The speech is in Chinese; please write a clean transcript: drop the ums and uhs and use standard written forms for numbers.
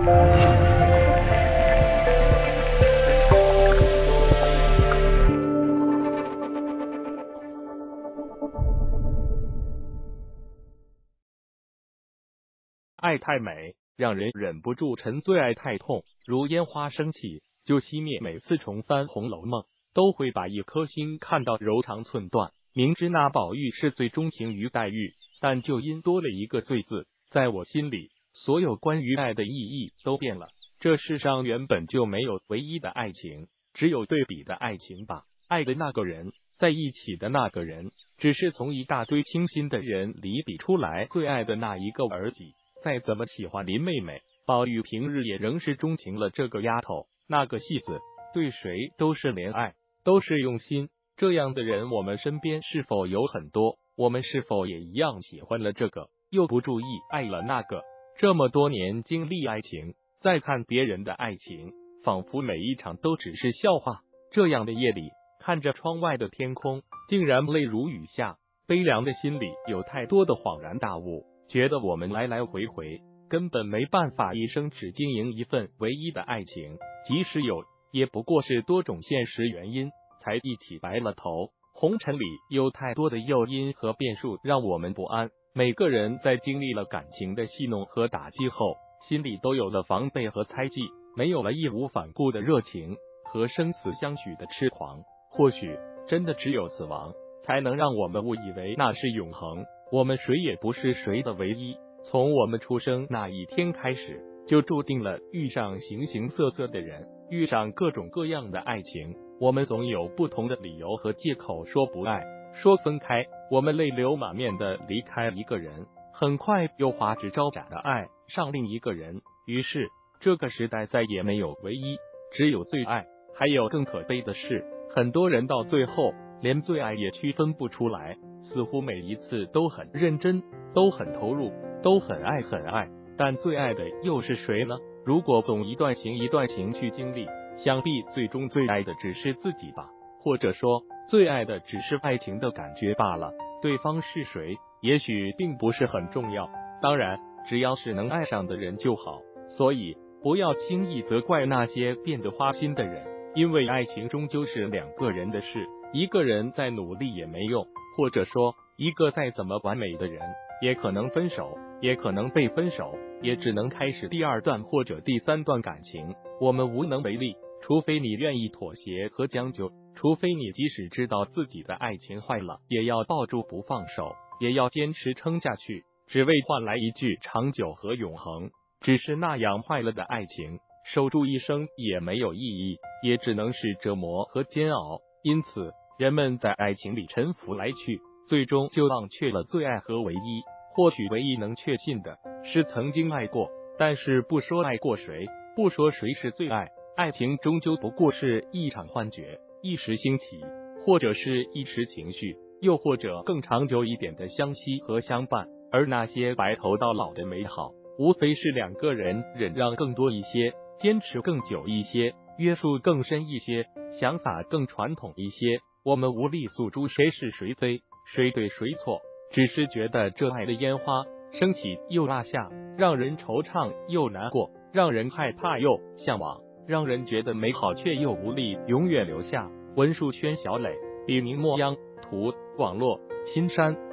爱太美，让人忍不住沉醉；爱太痛，如烟花升起就熄灭。每次重翻《红楼梦》，都会把一颗心看到柔肠寸断。明知那宝玉是最钟情于黛玉，但就因多了一个罪字，在我心里，所有关于爱的意义都变了。这世上原本就没有唯一的爱情，只有对比的爱情吧。爱的那个人，在一起的那个人，只是从一大堆倾心的人里比出来最爱的那一个而已。再怎么喜欢林妹妹，宝玉平日也仍是钟情了这个丫头。那个戏子对谁都是怜爱，都是用心。这样的人我们身边是否有很多？我们是否也一样喜欢了这个，又不注意爱了那个？这么多年经历爱情，再看别人的爱情，仿佛每一场都只是笑话。这样的夜里，看着窗外的天空，竟然泪如雨下，悲凉的心里有太多的恍然大悟，觉得我们来来回回根本没办法一生只经营一份唯一的爱情，即使有，也不过是多种现实原因才一起白了头。红尘里有太多的诱因和变数让我们不安，每个人在经历了感情的戏弄和打击后，心里都有了防备和猜忌，没有了义无反顾的热情和生死相许的痴狂。或许真的只有死亡才能让我们误以为那是永恒。我们谁也不是谁的唯一，从我们出生那一天开始，就注定了遇上形形色色的人，遇上各种各样的爱情。我们总有不同的理由和借口说不爱，说分开。我们泪流满面的离开一个人，很快又花枝招展的爱上另一个人。于是这个时代再也没有唯一，只有最爱。还有更可悲的是，很多人到最后连最爱也区分不出来，似乎每一次都很认真，都很投入，都很爱很爱，但最爱的又是谁呢？如果总一段情一段情去经历，想必最终最爱的只是自己吧，或者说最爱的只是爱情的感觉罢了，对方是谁也许并不是很重要，当然只要是能爱上的人就好。所以不要轻易责怪那些变得花心的人，因为爱情终究是两个人的事，一个人再努力也没用，或者说一个再怎么完美的人也可能分手，也可能被分手，也只能开始第二段或者第三段感情。我们无能为力，除非你愿意妥协和将就，除非你即使知道自己的爱情坏了，也要抱住不放手，也要坚持撑下去，只为换来一句长久和永恒。只是那样坏了的爱情，守住一生也没有意义，也只能是折磨和煎熬。因此人们在爱情里沉浮来去，最终就忘却了最爱和唯一。或许唯一能确信的是曾经爱过，但是不说爱过谁，不说谁是最爱，爱情终究不过是一场幻觉，一时兴起，或者是一时情绪，又或者更长久一点的相惜和相伴。而那些白头到老的美好，无非是两个人忍让更多一些，坚持更久一些，约束更深一些，想法更传统一些。我们无力诉诸谁是谁非，谁对谁错，只是觉得这爱的烟花升起又落下，让人惆怅又难过，让人害怕又向往，让人觉得美好却又无力永远留下。文树轩小磊，笔名墨央，图网络青山。